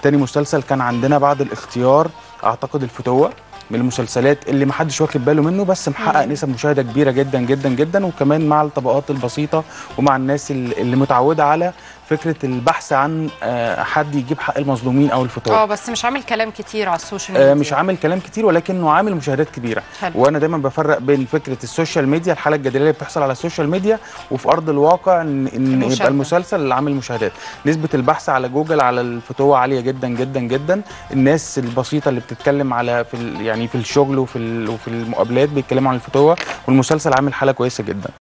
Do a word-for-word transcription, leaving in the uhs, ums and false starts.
تاني مسلسل كان عندنا بعد الاختيار اعتقد الفتوة، من المسلسلات اللي محدش واخد باله منه بس محقق مم. نسب مشاهده كبيره جدا جدا جدا، وكمان مع الطبقات البسيطه ومع الناس اللي متعوده على فكره البحث عن آه، حد يجيب حق المظلومين او الفتوى. اه بس مش عامل كلام كتير على السوشيال آه، ميديا. مش عامل كلام كتير ولكنه عامل مشاهدات كبيره. حلو. وانا دايما بفرق بين فكره السوشيال ميديا، الحاله الجدليه اللي بتحصل على السوشيال ميديا، وفي ارض الواقع ان, إن يبقى المسلسل اللي عامل مشاهدات. نسبه البحث على جوجل على الفتوى عاليه جدا جدا جدا. الناس البسيطه اللي بتتكلم على في يعني في الشغل وفي وفي المقابلات بيتكلموا عن الفتوى، والمسلسل عامل حاله كويسه جدا.